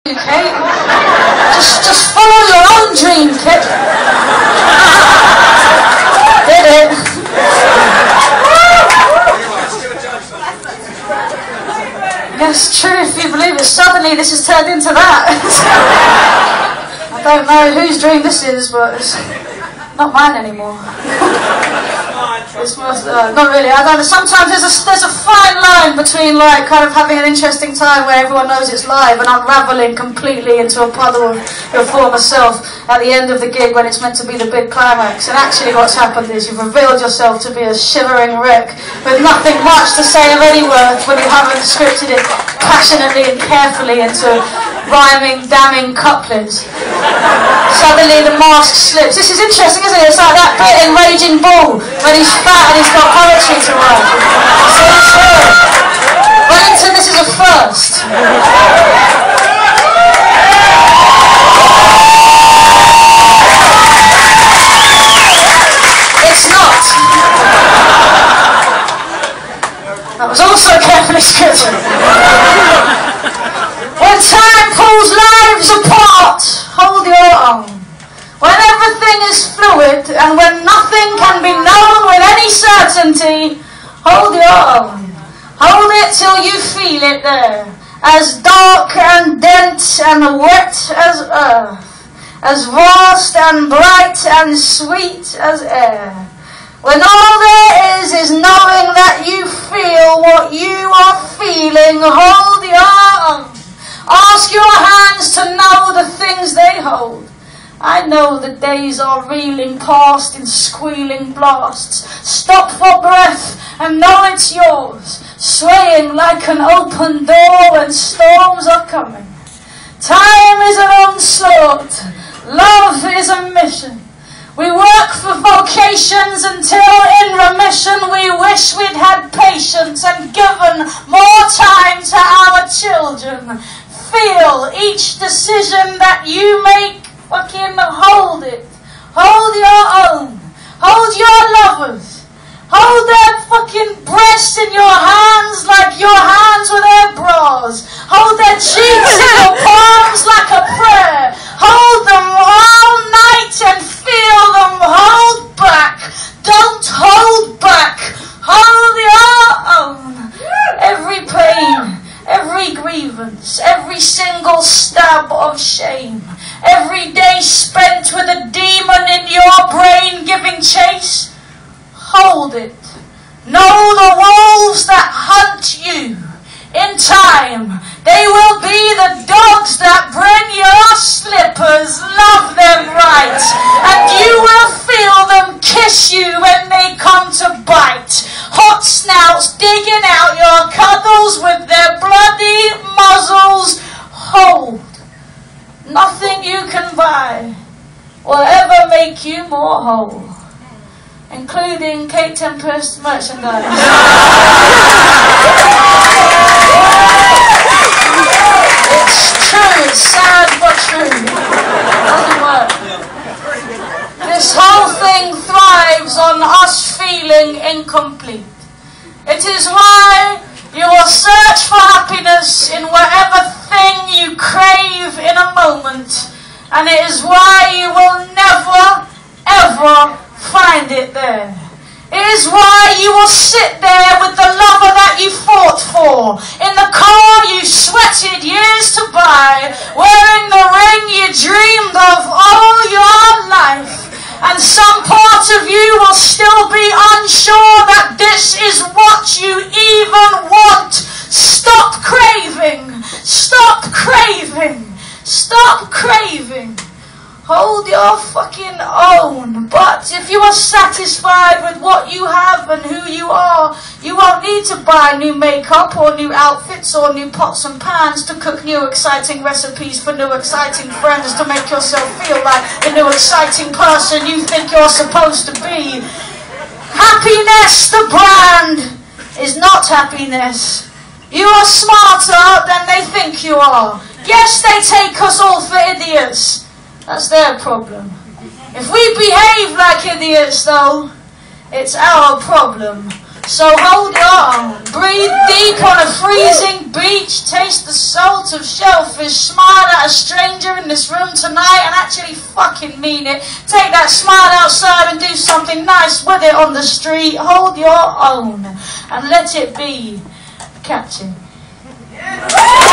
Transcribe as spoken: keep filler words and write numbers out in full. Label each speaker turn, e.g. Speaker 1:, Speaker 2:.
Speaker 1: Kate. Just, just follow your own dream, Kate. Did it? Yes, true, if you believe it. Suddenly this has turned into that. I don't know whose dream this is, but it's not mine anymore. It's most, uh, not really. I don't know. Sometimes there's a there's a fine line between like kind of having an interesting time where everyone knows it's live and unraveling completely into a puddle of your former self at the end of the gig when it's meant to be the big climax. And actually, what's happened is you've revealed yourself to be a shivering wreck with nothing much to say of any worth when you haven't scripted it passionately and carefully into rhyming, damning couplets. Suddenly the mask slips. This is interesting, isn't it? It's like that bit in Raging Bull when he's fat and he's got poetry to write. So it's true. Wellington, this is a first. It's not. That was also carefully scripted. When time pulls lives apart, hold your own. When everything is fluid and when nothing can be known with any certainty, hold your own. Hold it till you feel it there, as dark and dense and wet as earth, as vast and bright and sweet as air. When all there is is knowing that you feel what you are feeling, hold your own. Ask your hands to know the things they hold. I know the days are reeling past in squealing blasts. Stop for breath and know it's yours, swaying like an open door when storms are coming. Time is an onslaught. Love is a mission. We work for vocations until in remission we wish we'd had patience and given more time to our children. Feel each decision that you make, fucking hold it. Hold your own. Hold your lovers. Hold their fucking breasts in your hands like your hands were their bras. Hold their cheeks in your palms like a prayer. Hold them all night and feel them. Hold back. Don't hold back. Hold your own. Every pain, every grievance, every single stab of shame, every day spent with a demon in your brain giving chase, hold it. Know the wolves that hunt you. In time, they will be the dogs that bring your slippers. Love them right, and you will feel them kiss you when they come to bite. Hot snouts digging out your cuddles with their bloody muzzles. Hold. Nothing you can buy will ever make you more whole, including Kate Tempest merchandise. It's true, it's sad but true. It doesn't work. This whole thing thrives on us feeling incomplete. It is why you will search for happiness in whatever thing you crave in a moment, and it is why you will never, ever find it there. It is why you will sit there with the lover that you fought for, in the car you sweated years to buy, wearing the ring you dreamed of all your life. And some part of you will still be unsure that this is what you even want. Stop craving. Stop craving. Stop craving. Hold your fucking own. But if you are satisfied with what you have and who you are, you won't need to buy new makeup or new outfits or new pots and pans to cook new exciting recipes for new exciting friends to make yourself feel like the new exciting person you think you're supposed to be. Happiness, the brand, is not happiness. You are smarter than they think you are. Yes, they take us all for idiots. That's their problem. If we behave like idiots, though, it's our problem. So hold your own. Breathe deep on a freezing beach. Taste the salt of shellfish. Smile at a stranger in this room tonight and actually fucking mean it. Take that smile outside and do something nice with it on the street. Hold your own and let it be, Captain.